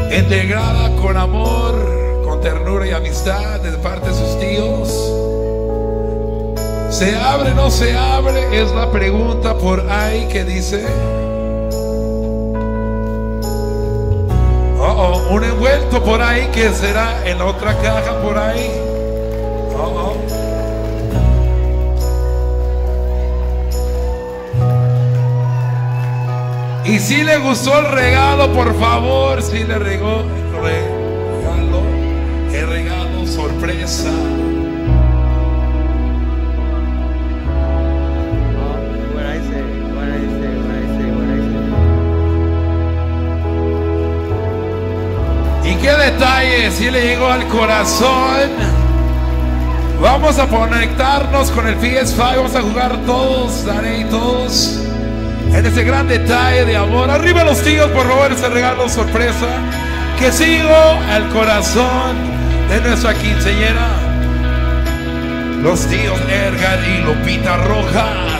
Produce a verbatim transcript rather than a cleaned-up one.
entregada con amor, con ternura y amistad de parte de sus tíos. ¿Se abre o no se abre? Es la pregunta por ahí que dice. Oh, oh, un envuelto por ahí que será en la otra caja por ahí. Oh, oh. Y si le gustó el regalo, por favor, si le regó el regalo, el regalo sorpresa. Y qué detalle, si le llegó al corazón. Vamos a conectarnos con el P S cinco, vamos a jugar todos, Daré y todos, en ese gran detalle de amor. Arriba los tíos, por favor, ese regalo sorpresa que sigo al corazón de nuestra quinceañera. Los tíos Edgar y Lupita Rojas.